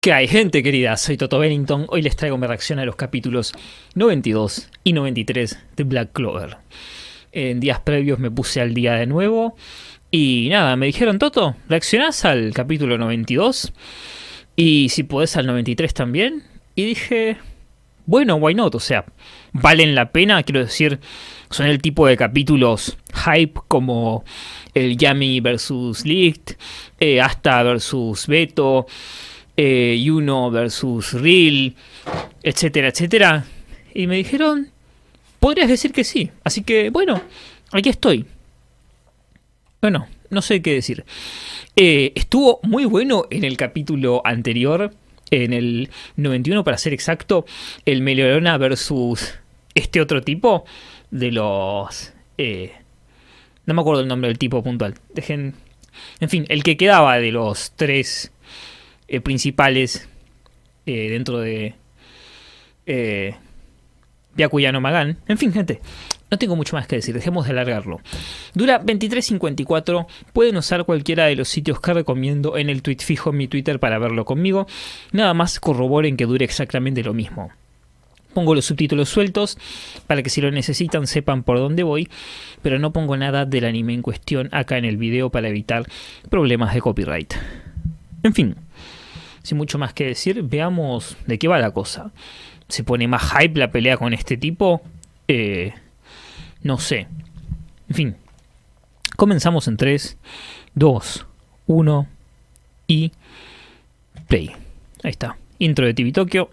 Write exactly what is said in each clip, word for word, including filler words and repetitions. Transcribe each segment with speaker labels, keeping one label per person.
Speaker 1: ¿Qué hay, gente querida? Soy Toto Bennington. Hoy les traigo mi reacción a los capítulos noventa y dos y noventa y tres de Black Clover. En días previos me puse al día de nuevo y nada, me dijeron: Toto, ¿reaccionás al capítulo noventa y dos? Y si podés al noventa y tres también. Y dije, bueno, why not? O sea, valen la pena, quiero decir, son el tipo de capítulos hype como el Yami versus Licht, eh, Asta versus Beto, eh, Yuno versus Real, etcétera, etcétera. Y me dijeron, podrías decir que sí. Así que, bueno, aquí estoy. Bueno, no sé qué decir. Eh, estuvo muy bueno en el capítulo anterior, en el noventa y uno para ser exacto, el Melorona versus este otro tipo de los... Eh, no me acuerdo el nombre del tipo puntual. Dejen... En fin, el que quedaba de los tres eh, principales eh, dentro de... Eh, Byakuya no Magan. En fin, gente, no tengo mucho más que decir, dejemos de alargarlo. Dura veintitrés cincuenta y cuatro, pueden usar cualquiera de los sitios que recomiendo en el tweet fijo en mi Twitter para verlo conmigo. Nada más corroboren que dure exactamente lo mismo. Pongo los subtítulos sueltos para que si lo necesitan sepan por dónde voy, pero no pongo nada del anime en cuestión acá en el video para evitar problemas de copyright. En fin, sin mucho más que decir, veamos de qué va la cosa. ¿Se pone más hype la pelea con este tipo? Eh, no sé. En fin. Comenzamos en tres, dos, uno y play. Ahí está. Intro de T V Tokyo.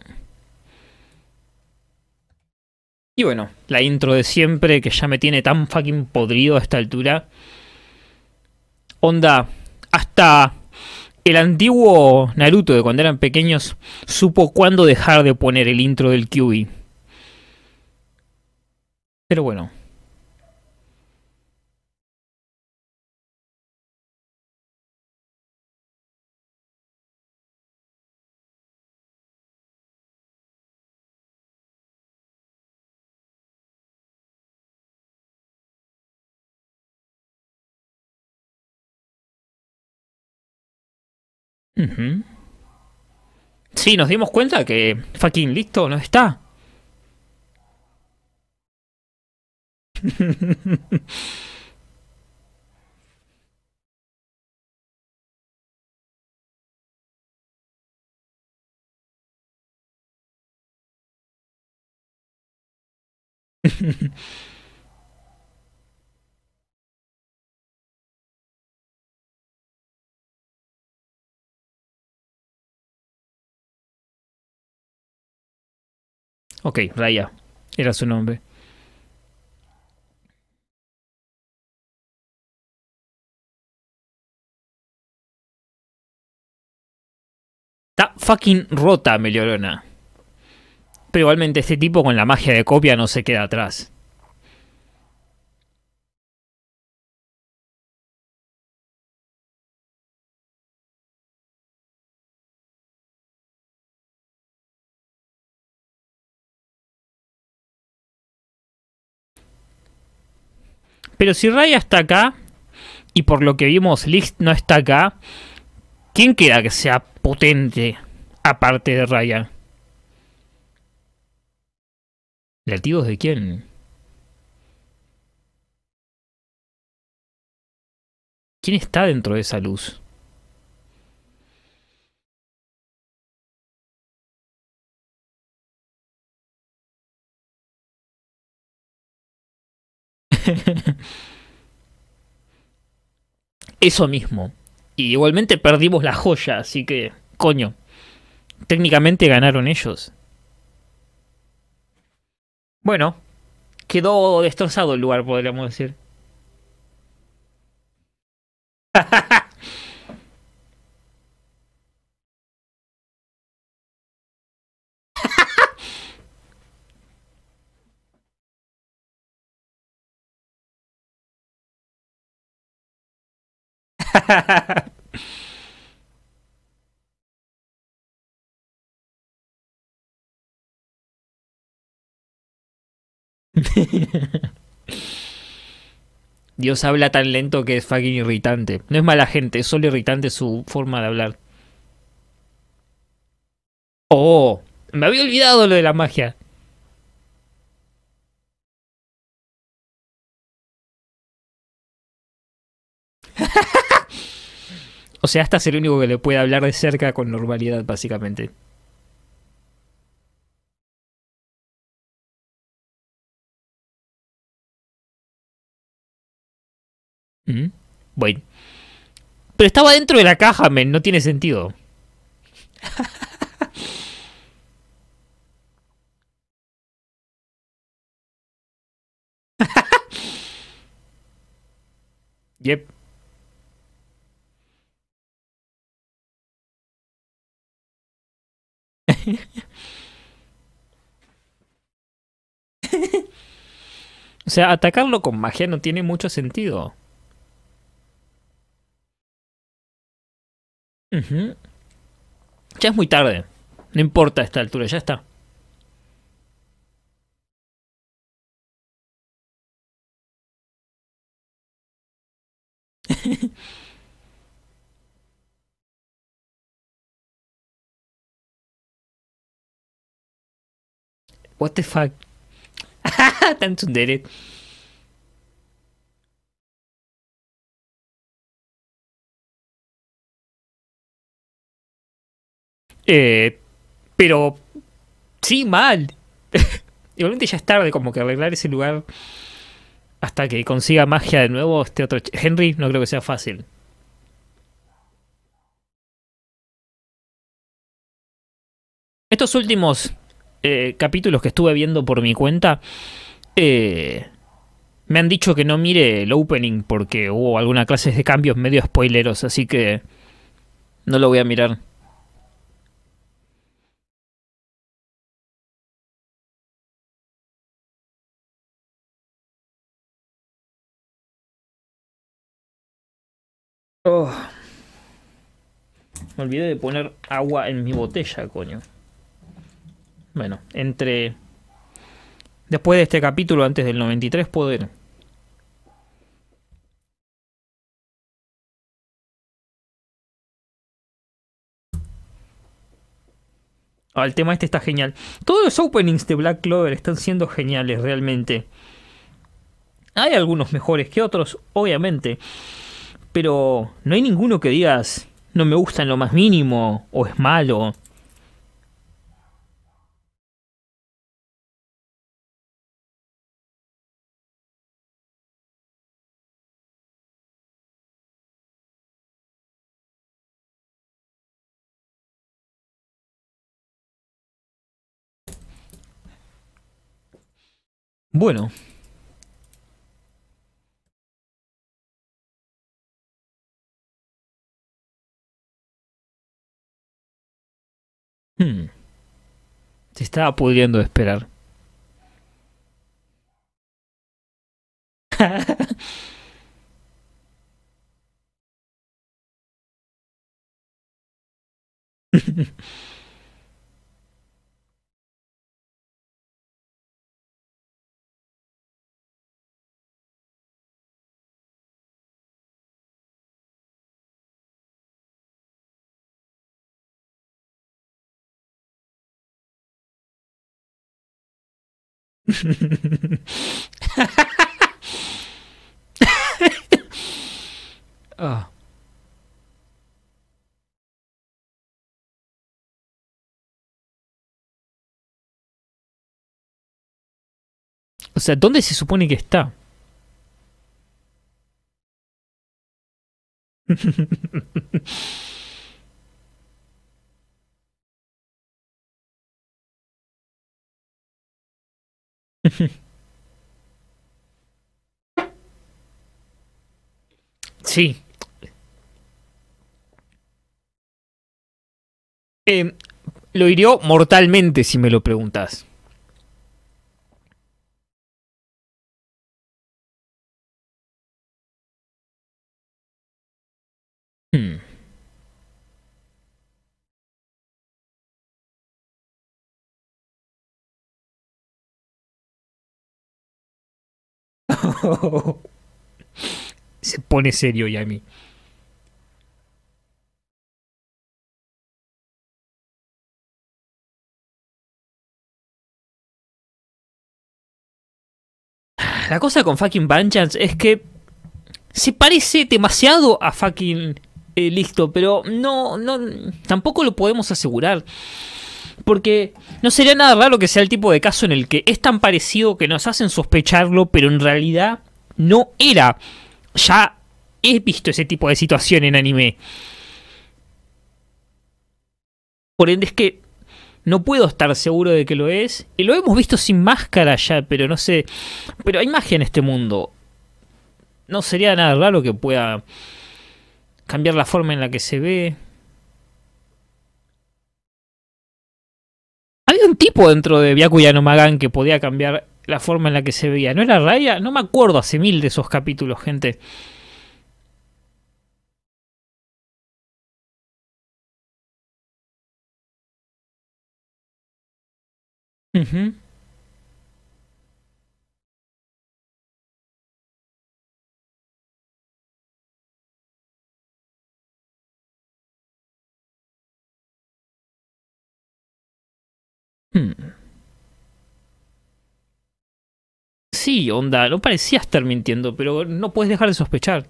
Speaker 1: Y bueno, la intro de siempre que ya me tiene tan fucking podrido a esta altura. Onda, hasta el antiguo Naruto de cuando eran pequeños supo cuándo dejar de poner el intro del Q B. Pero bueno. Uh-huh. Sí, nos dimos cuenta que fucking listo no está. Ok, Raya. Era su nombre. Está fucking rota Melorona. Pero igualmente este tipo con la magia de copia no se queda atrás. Pero si Raya está acá, y por lo que vimos Licht no está acá, ¿quién queda que sea potente aparte de Raya? ¿Latidos de quién? ¿Quién está dentro de esa luz? Eso mismo. Y igualmente perdimos la joya, así que, coño, técnicamente ganaron ellos. Bueno, quedó destrozado el lugar, podríamos decir. Dios habla tan lento que es fucking irritante. No es mala gente, es solo irritante su forma de hablar. Oh, me había olvidado lo de la magia. O sea, hasta es el único que le puede hablar de cerca con normalidad, básicamente. ¿Mm? Bueno. Pero estaba dentro de la caja, men, no tiene sentido. Yep. O sea, atacarlo con magia no tiene mucho sentido. Ujú. Ya es muy tarde. No importa a esta altura, ya está. What the fuck. Tan tsundere. Eh, pero sí, mal. Igualmente ya es tarde, como que arreglar ese lugar hasta que consiga magia de nuevo. Este otro ch- Henry, no creo que sea fácil. Estos últimos eh, capítulos que estuve viendo por mi cuenta, eh, me han dicho que no mire el opening porque hubo alguna clase de cambios medio spoileros, así que no lo voy a mirar. Oh, me olvidé de poner agua en mi botella, coño. Bueno, entre... Después de este capítulo, antes del noventa y tres, puedo ir. Ah, el tema este está genial. Todos los openings de Black Clover están siendo geniales, realmente. Hay algunos mejores que otros, obviamente. Pero no hay ninguno que digas, no me gusta en lo más mínimo, o es malo. Bueno, hmm, se estaba pudiendo esperar. Ah, o sea, ¿dónde se supone que está? Sí. Eh, lo hirió mortalmente, si me lo preguntas. Hmm. Se pone serio, Yami. La cosa con fucking Vengeance es que se parece demasiado a fucking eh, Listo, pero no, no, tampoco lo podemos asegurar. Porque no sería nada raro que sea el tipo de caso en el que es tan parecido que nos hacen sospecharlo, pero en realidad no era. Ya he visto ese tipo de situación en anime. Por ende es que no puedo estar seguro de que lo es. Y lo hemos visto sin máscara ya, pero no sé. Pero hay magia en este mundo. No sería nada raro que pueda cambiar la forma en la que se ve. Había un tipo dentro de Byakuya no Magan que podía cambiar la forma en la que se veía. ¿No era Raya? No me acuerdo hace mil de esos capítulos, gente. Ujú. Hmm. Sí, onda, no parecía estar mintiendo, pero no puedes dejar de sospechar.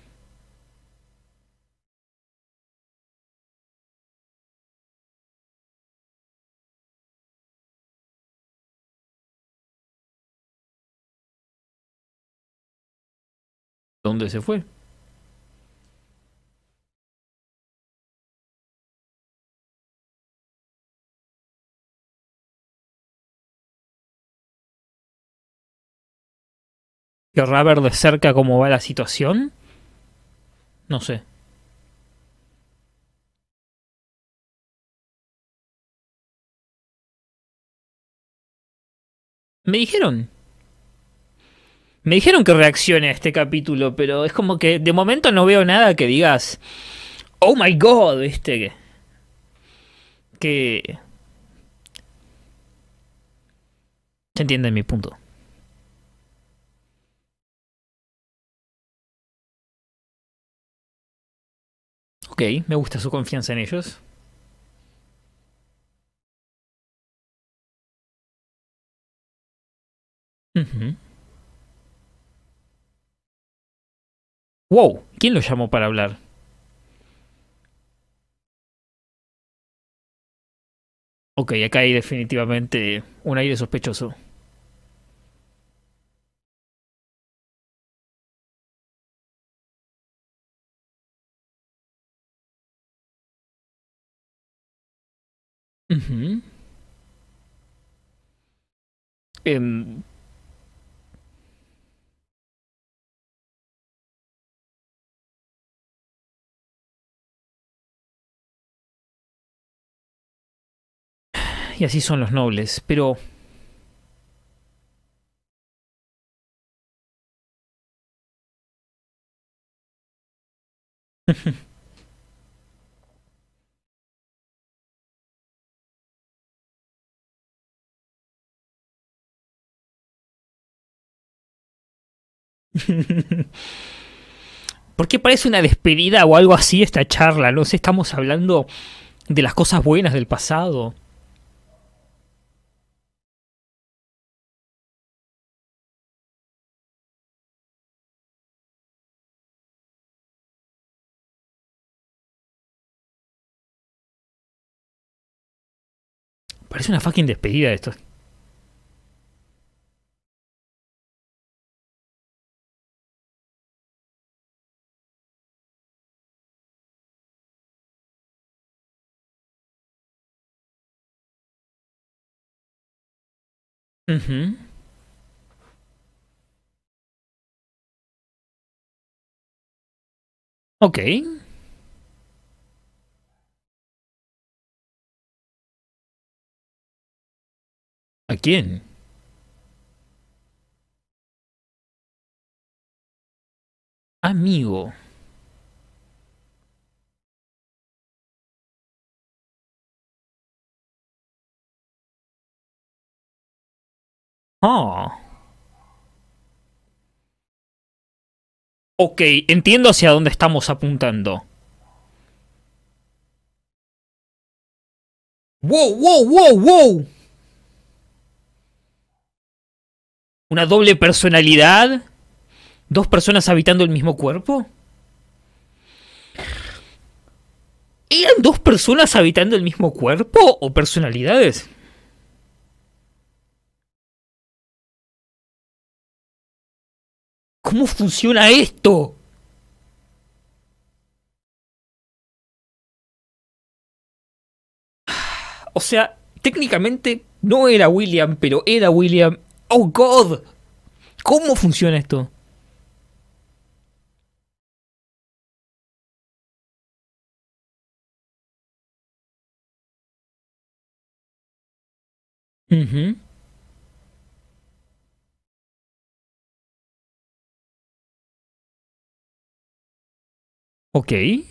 Speaker 1: ¿Dónde se fue? ¿Querrá ver de cerca cómo va la situación? No sé. Me dijeron. Me dijeron que reaccione a este capítulo, pero es como que de momento no veo nada que digas. Oh my god, ¿viste? Que. que se entiende mi punto. Ok, me gusta su confianza en ellos. Ujú. Wow, ¿quién lo llamó para hablar? Ok, acá hay definitivamente un aire sospechoso. Ujú. Em, y así son los nobles, pero... ¿Por qué parece una despedida o algo así esta charla? No sé, estamos hablando de las cosas buenas del pasado. Parece una fucking despedida esto. Ujú. Ok. ¿A quién? Amigo. Ah. Ok, entiendo hacia dónde estamos apuntando. ¡Wow, wow, wow, wow! ¿Una doble personalidad? ¿Dos personas habitando el mismo cuerpo? ¿Eran dos personas habitando el mismo cuerpo o personalidades? ¿Cómo funciona esto? O sea, técnicamente no era William, pero era William. ¡Oh, God! ¿Cómo funciona esto? Ujú. Ok.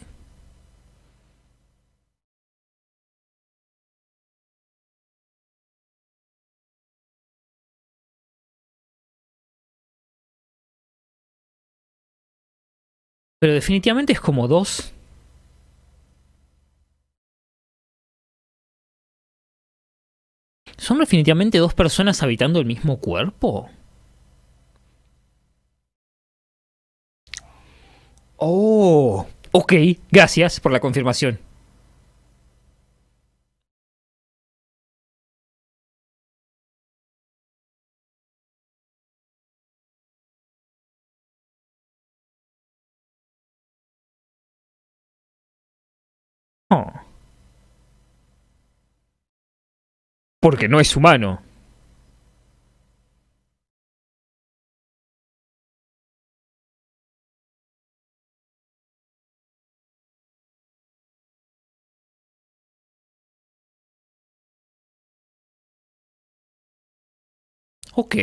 Speaker 1: Pero definitivamente es como dos. ¿Son definitivamente dos personas habitando el mismo cuerpo? Oh. Ok, gracias por la confirmación. Oh, porque no es humano. Ok.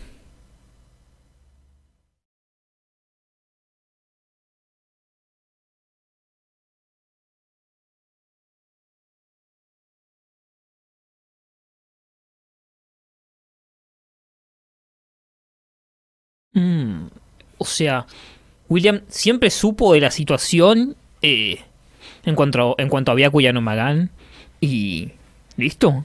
Speaker 1: Mm, o sea, William siempre supo de la situación eh, en cuanto, en cuanto a Byakuya y Magan. Y... ¿Listo?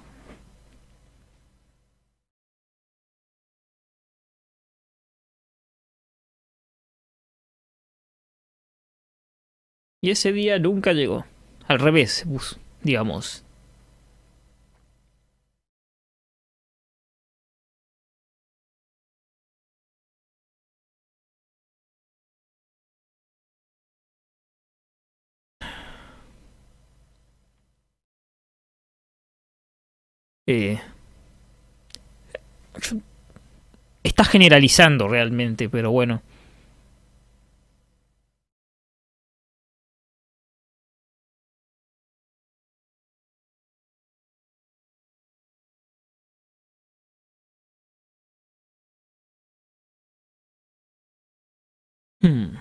Speaker 1: Y ese día nunca llegó. Al revés, bus, digamos. Eh, Está generalizando realmente, pero bueno. Hmm,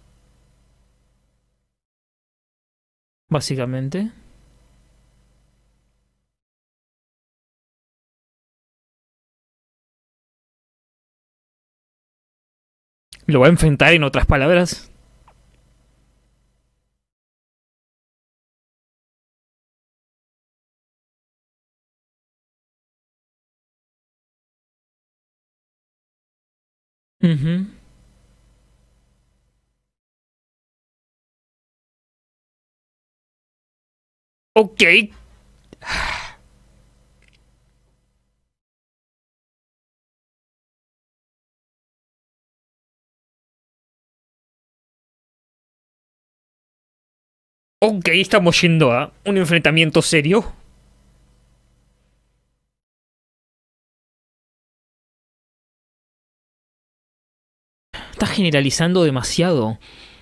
Speaker 1: básicamente. ¿Lo va a enfrentar en otras palabras? Ujú. Ok. Ok, estamos yendo a un enfrentamiento serio. Está generalizando demasiado.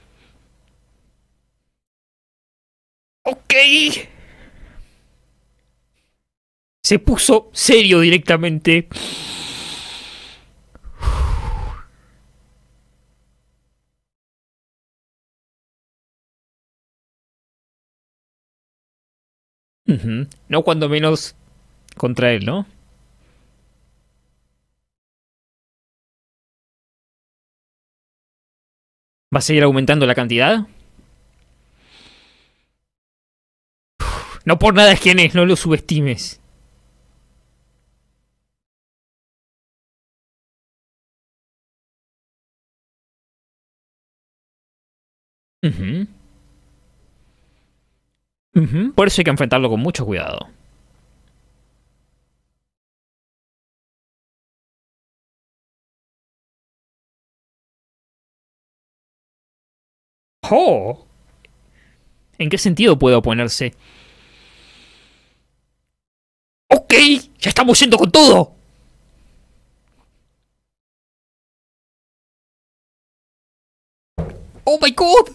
Speaker 1: Ok. Se puso serio directamente. Ujú. No cuando menos contra él, ¿no? ¿Va a seguir aumentando la cantidad? No por nada es quien es, no lo subestimes. Ujú. Ujú. Por eso hay que enfrentarlo con mucho cuidado. ¡Oh! ¿En qué sentido puede oponerse? ¡Ok! ¡Ya estamos yendo con todo! ¡Oh my god!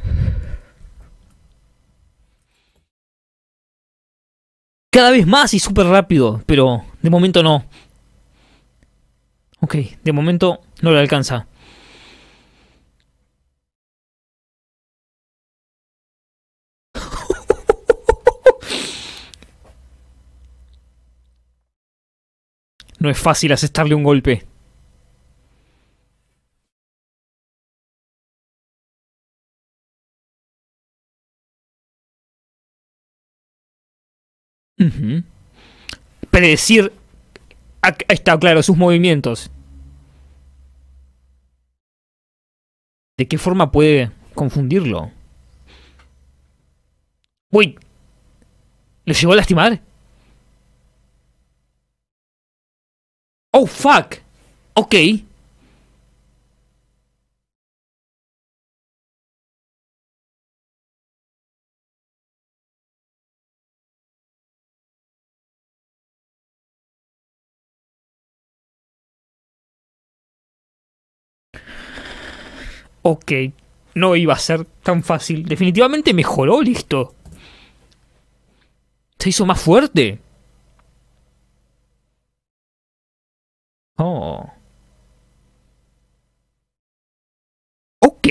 Speaker 1: Cada vez más y súper rápido, pero de momento no. Ok, de momento no le alcanza. No es fácil asestarle un golpe. Ujú. Predecir. Ahí está claro, sus movimientos. ¿De qué forma puede confundirlo? Uy, ¿lo llegó a lastimar? Oh, fuck. Ok. Ok. No iba a ser tan fácil. Definitivamente mejoró, listo. Se hizo más fuerte. Oh. Ok.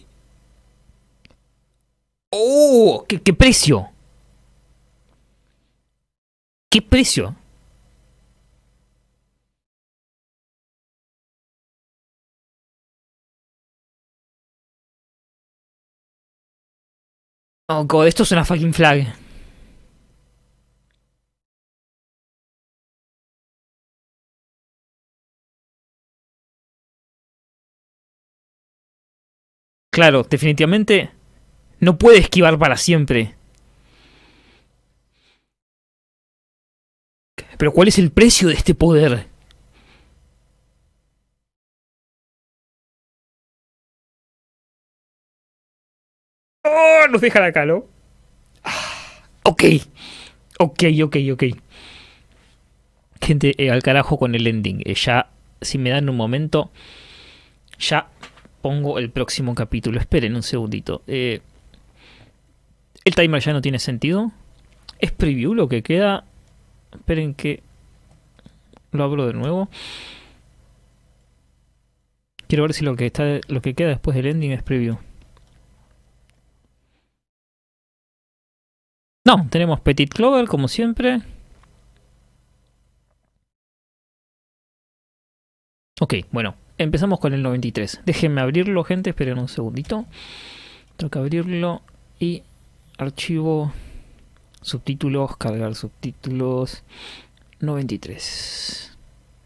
Speaker 1: Oh, ¿qué, qué precio? ¿Qué precio? Oh, god, esto es una fucking flag. Claro, definitivamente no puede esquivar para siempre. Pero ¿cuál es el precio de este poder? Oh, nos deja la calo. Ok, ok, ok, ok. Gente, eh, al carajo con el ending. Eh, ya, si me dan un momento, ya pongo el próximo capítulo. Esperen un segundito. Eh, el timer ya no tiene sentido. Es preview lo que queda. Esperen que lo abro de nuevo. Quiero ver si lo que está, lo que queda después del ending es preview. No, tenemos Petit Clover como siempre. Ok, bueno, empezamos con el noventa y tres. Déjenme abrirlo, gente, esperen un segundito. Tengo que abrirlo y archivo, subtítulos, cargar subtítulos, noventa y tres.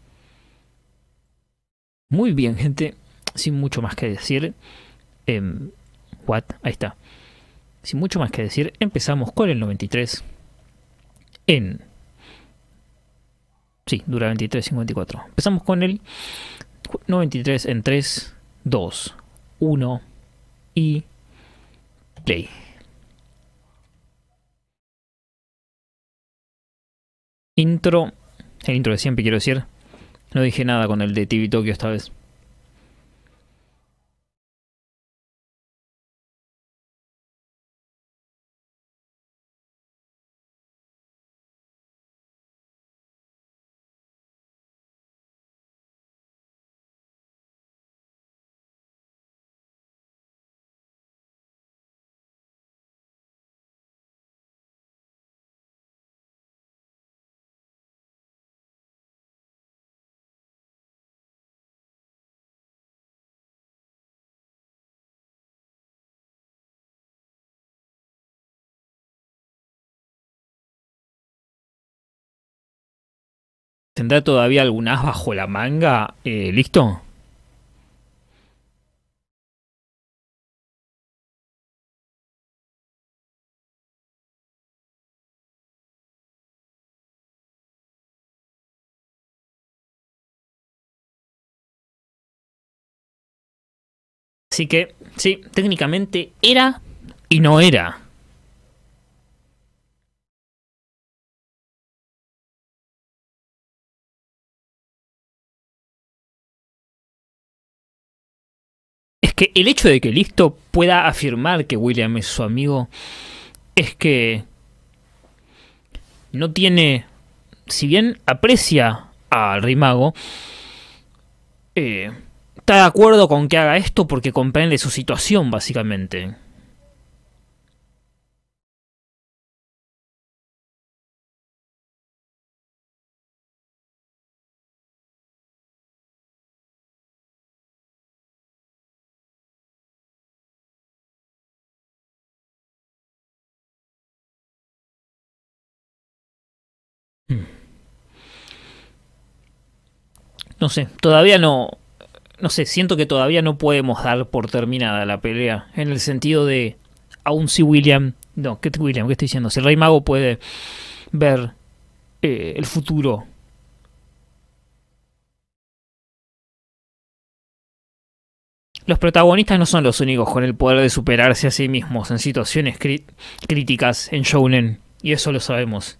Speaker 1: Muy bien, gente, sin mucho más que decir. Eh, what? Ahí está. Sin mucho más que decir, empezamos con el noventa y tres en... Sí, dura veintitrés cincuenta y cuatro. Empezamos con el noventa y tres en tres, dos, uno y play. Intro. El intro de siempre, quiero decir. No dije nada con el de T V Tokyo esta vez. ¿Tendrá todavía algún as bajo la manga? Eh, ¿Listo? Así que, sí, técnicamente era y no era. Es que el hecho de que Listo pueda afirmar que William es su amigo es que no tiene, si bien aprecia al Rey Mago, eh, está de acuerdo con que haga esto porque comprende su situación, básicamente. Hmm. No sé, todavía no. No sé, siento que todavía no podemos dar por terminada la pelea. En el sentido de. Aún si William. No, ¿qué William? ¿Qué estoy diciendo? Si el Rey Mago puede ver eh, el futuro. Los protagonistas no son los únicos con el poder de superarse a sí mismos en situaciones cri- críticas en Shounen. Y eso lo sabemos.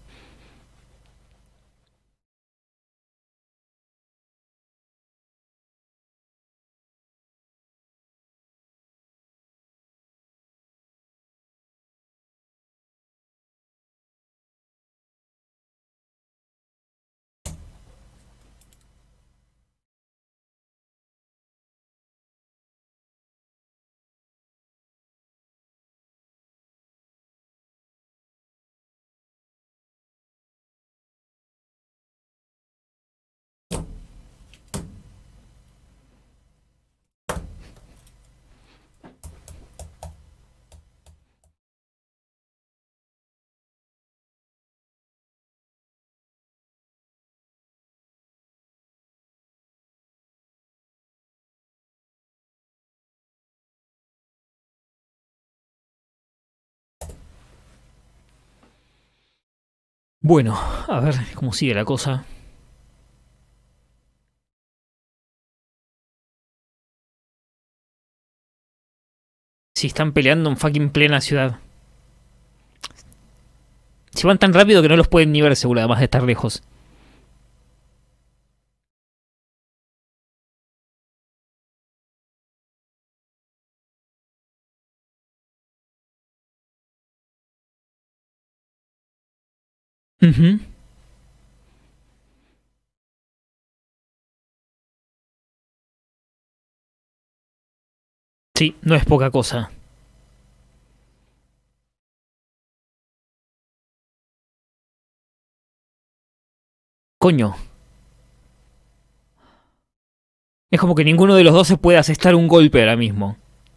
Speaker 1: Bueno, a ver cómo sigue la cosa. Si están peleando en fucking plena ciudad. Si van tan rápido que no los pueden ni ver seguro, además de estar lejos. Ujú. Sí, no es poca cosa. Coño. Es como que ninguno de los dos se puede asestar un golpe ahora mismo.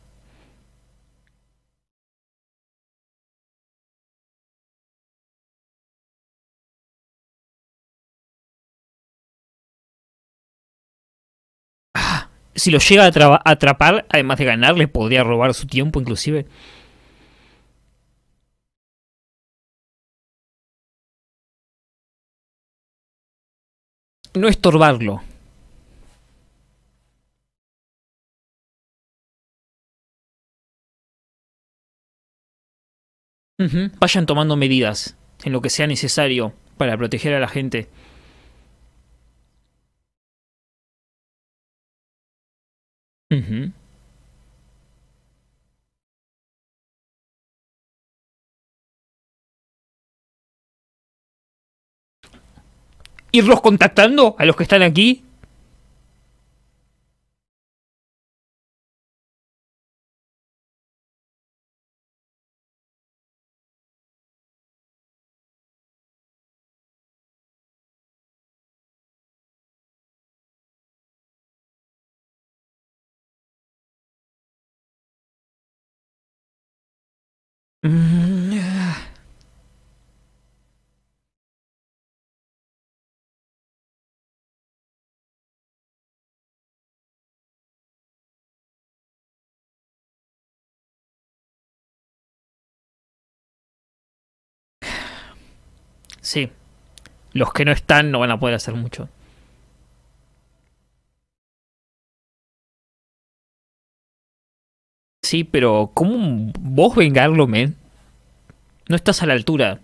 Speaker 1: Si lo llega a atra- atrapar, además de ganarle, podría robar su tiempo inclusive. No estorbarlo. Ujú. Vayan tomando medidas en lo que sea necesario para proteger a la gente. Ujú. Irlos contactando a los que están aquí. Mm, ah. Sí, los que no están no van a poder hacer mucho. Sí, pero ¿cómo vos vengarlo, men? No estás a la altura.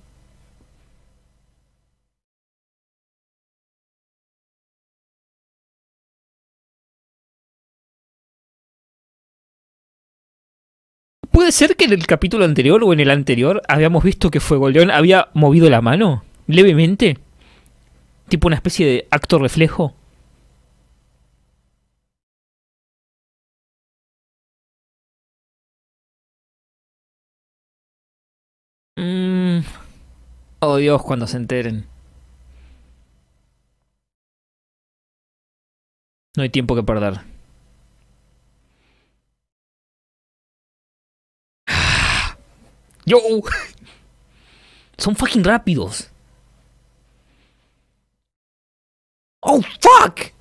Speaker 1: ¿Puede ser que en el capítulo anterior o en el anterior habíamos visto que Fuegoleón había movido la mano? Levemente. Tipo una especie de acto reflejo. Mmm... Oh Dios, cuando se enteren. No hay tiempo que perder. ¡Yo! Son fucking rápidos. ¡Oh, fuck!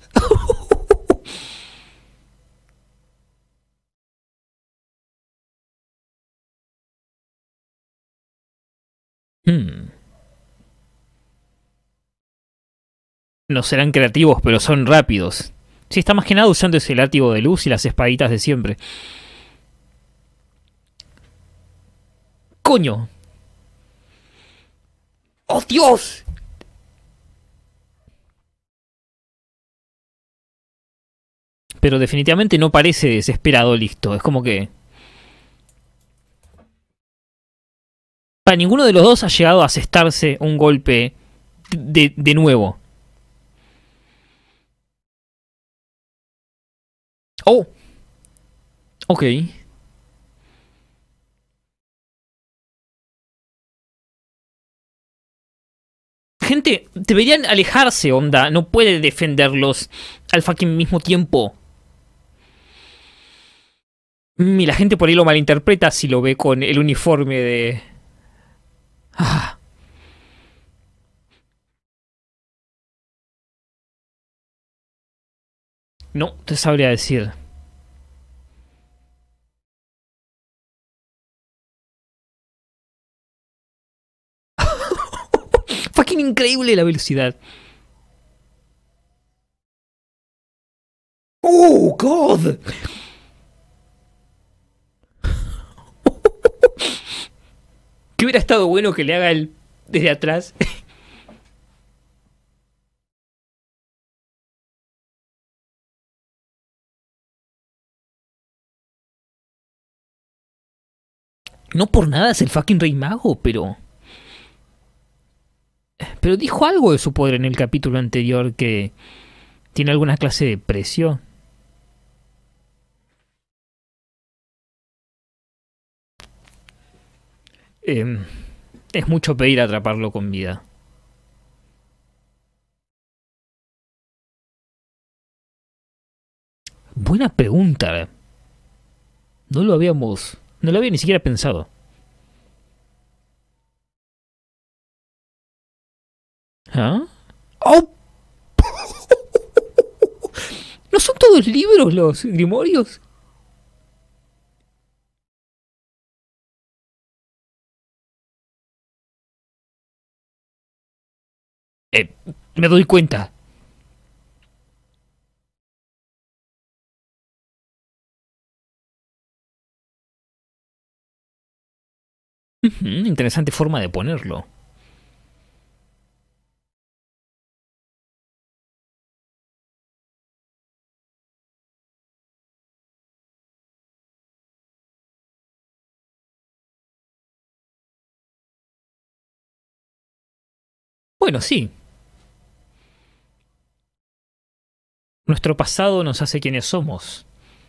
Speaker 1: hmm. No serán creativos, pero son rápidos. Sí, está más que nada usando ese látigo de luz y las espaditas de siempre. ¡Coño! ¡Oh, Dios! Pero definitivamente no parece desesperado listo. Es como que... Para ninguno de los dos ha llegado a asestarse un golpe de, de nuevo. Oh. Ok. Gente, deberían alejarse, onda. No puede defenderlos al fucking mismo tiempo. Y la gente por ahí lo malinterpreta si lo ve con el uniforme de... Ah. No, te sabría decir. Fucking increíble la velocidad. Oh, God. Que hubiera estado bueno que le haga el desde atrás. No por nada es el fucking rey mago, pero... Pero dijo algo de su poder en el capítulo anterior que... ¿Tiene alguna clase de precio? Eh, es mucho pedir atraparlo con vida. Buena pregunta. No lo habíamos... No lo había ni siquiera pensado. ¿Ah? ¡Oh! ¿No son todos libros los grimorios? Eh, me doy cuenta. Ujú, interesante forma de ponerlo. Bueno, sí. Nuestro pasado nos hace quienes somos.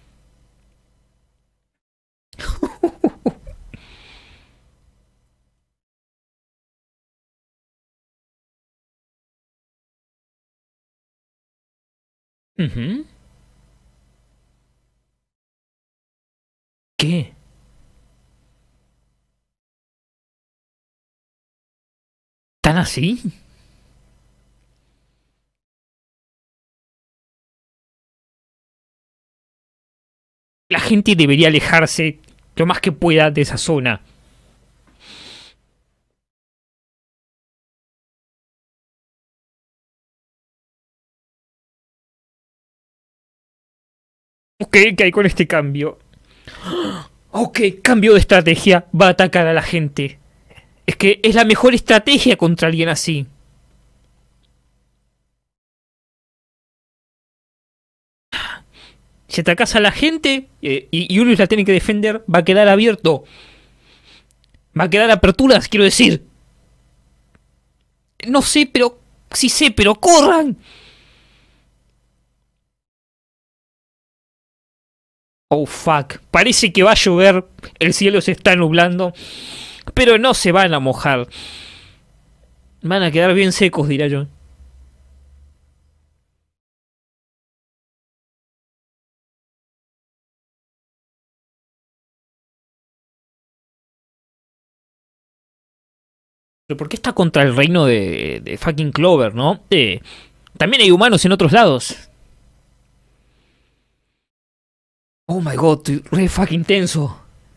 Speaker 1: Ujú. ¿Qué? ¿Tan así? La gente debería alejarse lo más que pueda de esa zona. ¿Qué, ¿Qué hay con este cambio? Ok, cambio de estrategia. Va a atacar a la gente. Es que es la mejor estrategia contra alguien así. Si atacas a la gente eh, y, y uno la tiene que defender, va a quedar abierto. Va a quedar aperturas, quiero decir. No sé, pero... Sí sé, pero corran. Oh, fuck. Parece que va a llover. El cielo se está nublando. Pero no se van a mojar. Van a quedar bien secos, diría yo. Pero ¿por qué está contra el reino de, de fucking Clover, no? Eh, también hay humanos en otros lados. Oh my god, estoy re fucking tenso.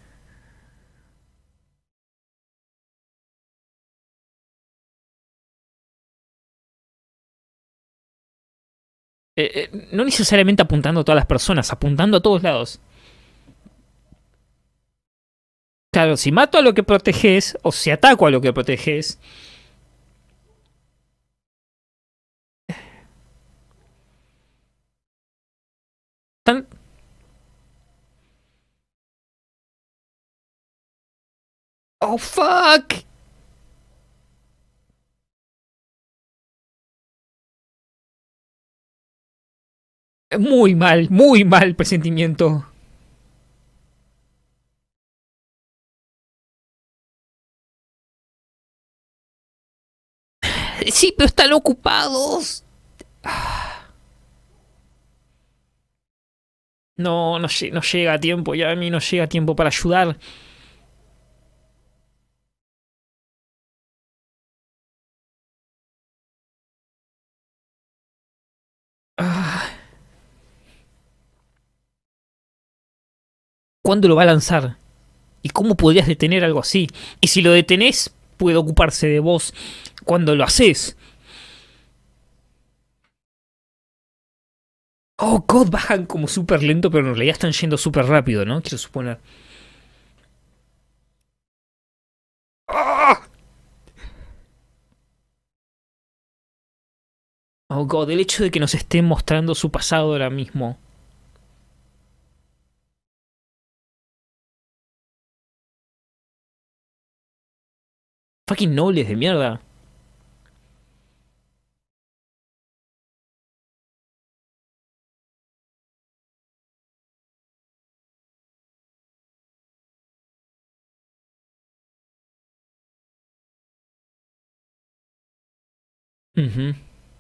Speaker 1: Eh, eh, no necesariamente apuntando a todas las personas, apuntando a todos lados. Claro, si mato a lo que proteges, o si ataco a lo que proteges. Tan... Oh fuck. Muy mal, muy mal presentimiento. Sí, pero están ocupados. No, no, no llega a tiempo, ya a mí no llega a tiempo para ayudar. Ah, ¿cuándo lo va a lanzar? ¿Y cómo podrías detener algo así? Y si lo detenés, puede ocuparse de vos cuando lo haces. Oh, God, bajan como súper lento, pero en realidad están yendo súper rápido, ¿no? Quiero suponer. ¡Ah! Oh, God, el hecho de que nos estén mostrando su pasado ahora mismo. Fucking nobles de mierda. Ujú.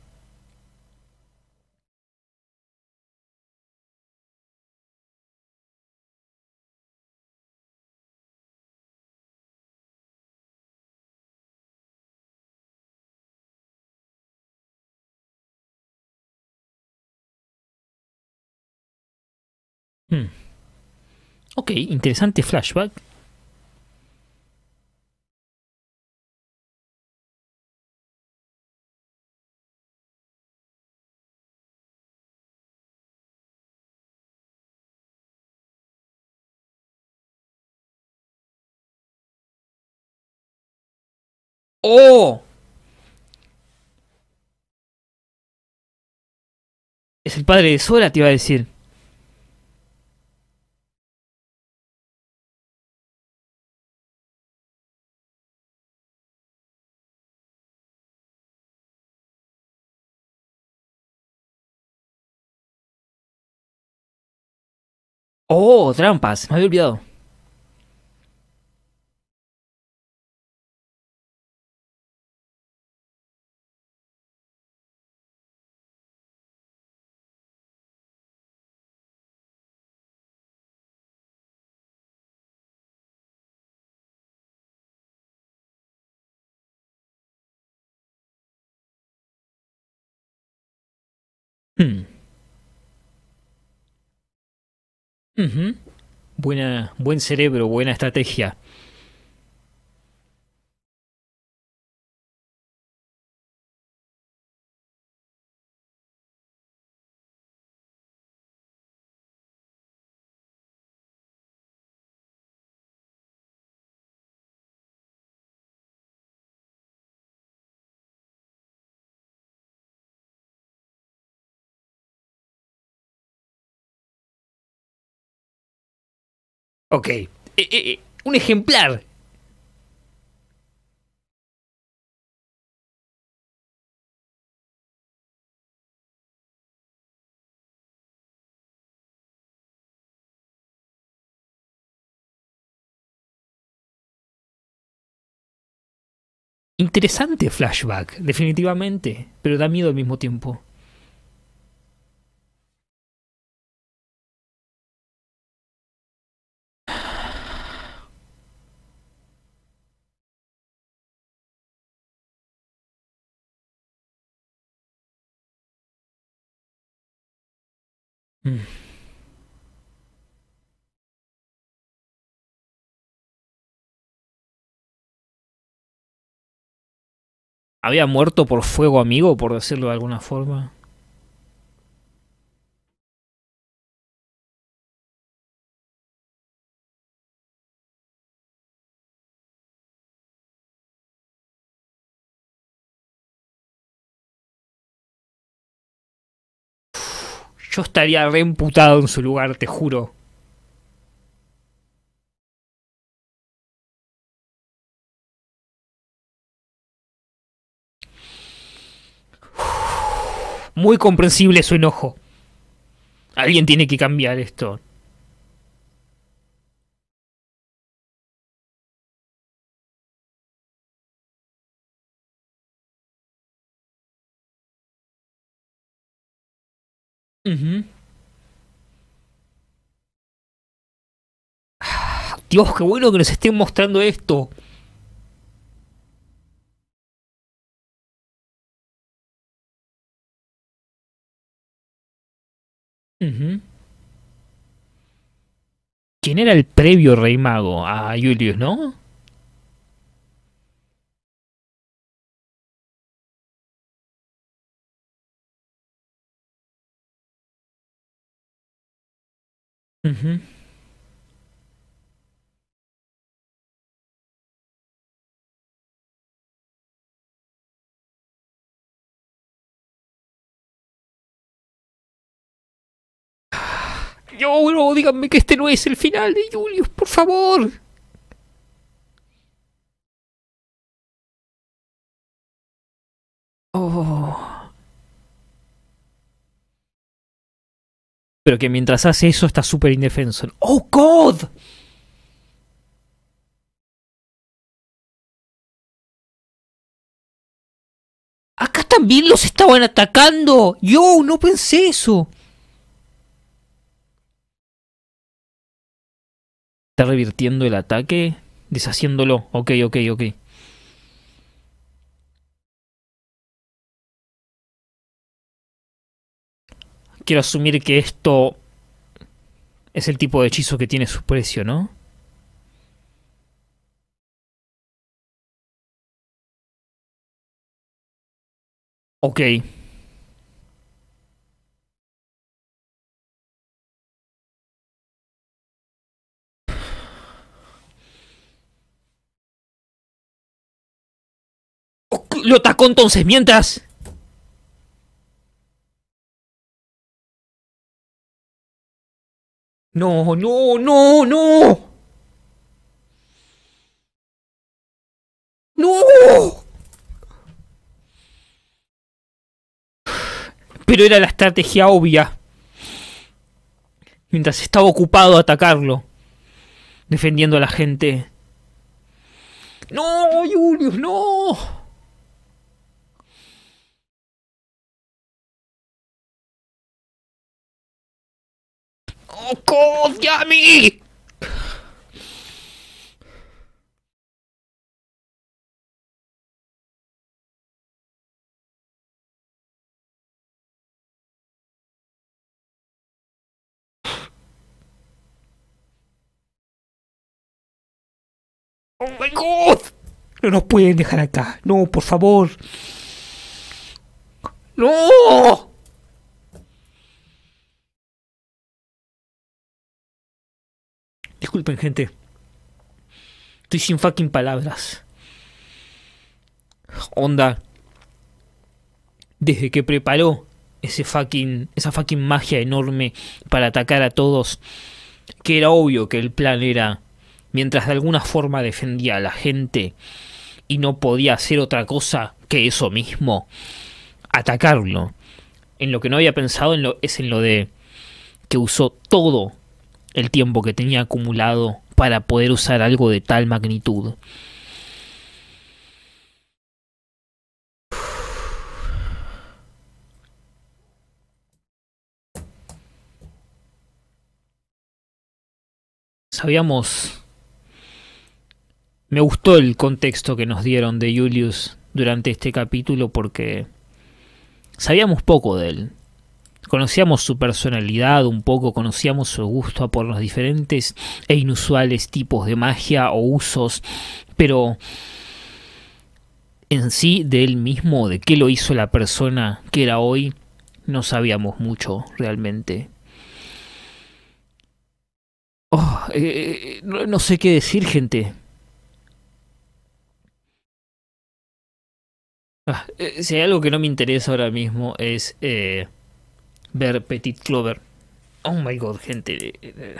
Speaker 1: Hmm. Ok, interesante flashback. ¡Oh! Es el padre de Sora, te iba a decir. ¡Oh! Trampas, me había olvidado. Hmm. Ujú. Buena, buen cerebro, buena estrategia. Ok. Eh, eh, eh, un ejemplar. Interesante flashback, definitivamente, pero da miedo al mismo tiempo. Mm. ¿Había muerto por fuego amigo, por decirlo de alguna forma? Yo estaría reimputado en su lugar, te juro. Muy comprensible su enojo. Alguien tiene que cambiar esto. Ujú. Dios, qué bueno que nos estén mostrando esto. Ujú. ¿Quién era el previo rey mago? A Julius, ¿no? Ujú. Yo, no, díganme que este no es el final de Julius, por favor. Oh. Pero que mientras hace eso está súper indefenso. ¡Oh, God! Acá también los estaban atacando. Yo no pensé eso. Está revirtiendo el ataque, deshaciéndolo. Ok, ok, ok. Quiero asumir que esto es el tipo de hechizo que tiene su precio, ¿no? Ok. Ok, lo atacó entonces mientras. No, no, no, no. No. Pero era la estrategia obvia. Mientras estaba ocupado a atacarlo, defendiendo a la gente. No, Julius, no. Oh, God, Yami. Oh my God. No nos pueden dejar acá. No, por favor. No. Disculpen, gente. Estoy sin fucking palabras. Onda. Desde que preparó ese fucking, esa fucking magia enorme para atacar a todos, que era obvio que el plan era, mientras de alguna forma defendía a la gente y no podía hacer otra cosa que eso mismo, atacarlo. En lo que no había pensado en lo, es en lo de que usó todo el tiempo que tenía acumulado para poder usar algo de tal magnitud. Sabíamos... Me gustó el contexto que nos dieron de Julius durante este capítulo porque sabíamos poco de él. Conocíamos su personalidad un poco, conocíamos su gusto por los diferentes e inusuales tipos de magia o usos, pero en sí de él mismo, de qué lo hizo la persona que era hoy, no sabíamos mucho realmente. Oh, eh, no, no sé qué decir, gente. Ah, eh, si hay algo que no me interesa ahora mismo es eh, ver Petit Clover. Oh my god, gente. Eh, eh,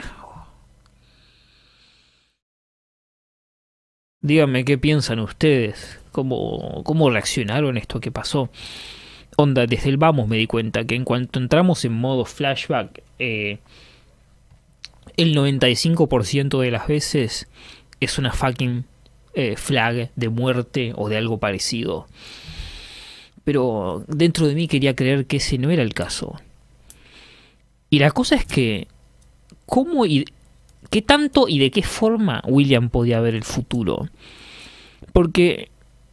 Speaker 1: díganme qué piensan ustedes. ¿Cómo, cómo reaccionaron a esto que pasó? Onda, desde el vamos me di cuenta que en cuanto entramos en modo flashback, eh, el noventa y cinco por ciento de las veces es una fucking eh, flag de muerte o de algo parecido. Pero dentro de mí quería creer que ese no era el caso. Y la cosa es que, ¿cómo y qué tanto y de qué forma William podía ver el futuro? Porque,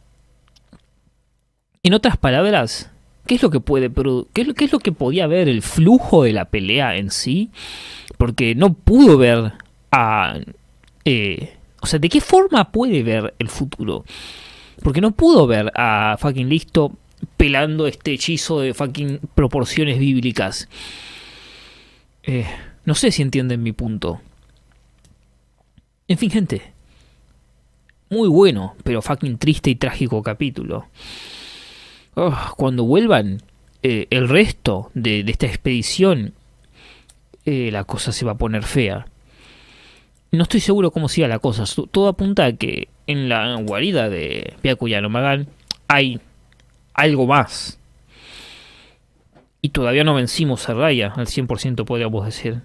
Speaker 1: en otras palabras, ¿qué es lo que puede qué es lo, qué es lo que podía ver el flujo de la pelea en sí? Porque no pudo ver a... Eh, o sea, ¿de qué forma puede ver el futuro? Porque no pudo ver a fucking Listo pelando este hechizo de fucking proporciones bíblicas. Eh, no sé si entienden mi punto. En fin, gente. Muy bueno, pero fucking triste y trágico capítulo. Oh, cuando vuelvan eh, el resto de, de esta expedición, eh, la cosa se va a poner fea. No estoy seguro cómo siga la cosa. Todo apunta a que en la guarida de Byakuya no Magan hay algo más. Y todavía no vencimos a Raya al cien por ciento, podríamos decir.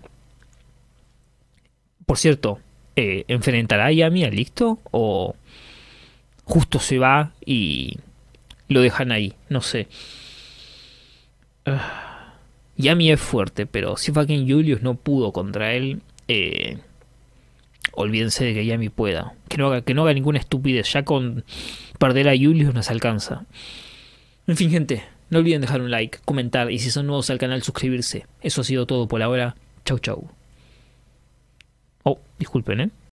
Speaker 1: Por cierto, eh, ¿enfrentará a Yami a Listo? ¿O justo se va y lo dejan ahí? No sé. Uh, Yami es fuerte, pero si fucking Julius no pudo contra él, eh, olvídense de que Yami pueda. Que no haga, que no haga ninguna estupidez. Ya con perder a Julius nos alcanza. En fin, gente, no olviden dejar un like, comentar y si son nuevos al canal suscribirse. Eso ha sido todo por ahora. Chau chau. Oh, disculpen, ¿eh?